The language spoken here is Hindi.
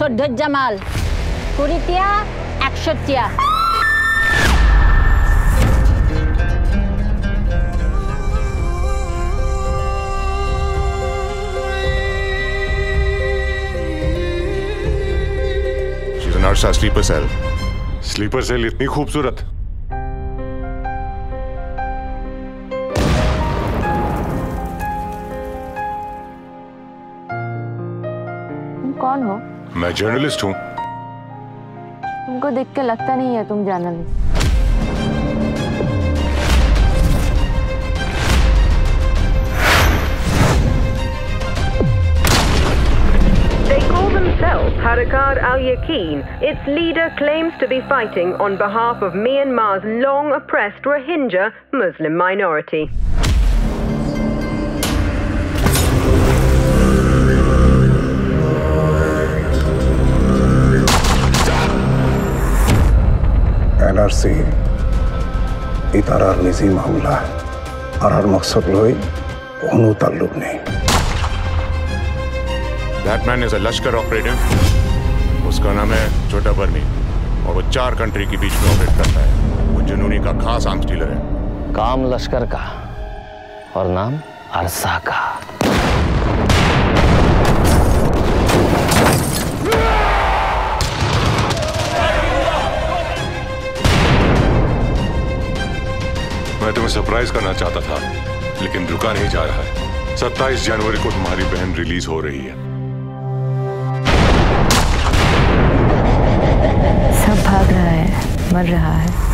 14 জামাল, 20টিয়া, 61টিয়া। She's an Arsa sleeper cell. Sleeper cell इतनी खूबसूरत? तुम कौन हो? मैं जर्नलिस्ट हूँ। तुमको देख के लगता नहीं है तुम journalist. Haidarkhan al-Yaqin, its leader claims to be fighting on behalf of Myanmar's long-oppressed Rohingya Muslim minority. NRC इतारार निजी मामला है और हर मकसद लोई उन्हों ताल्लुक नहीं। That man is a Lashkar operative. उसका नाम है छोटा बर्मी और वो 4 कंट्री के बीच में ऑपरेट करता है। वो जुनूनी का खास आर्म्स डीलर है। काम लश्कर का और नाम अरसा का। मैं तुम्हें सरप्राइज करना चाहता था, लेकिन रुका नहीं जा रहा है। 27 जनवरी को तुम्हारी बहन रिलीज हो रही है। सब भाग रहा है, मर रहा है।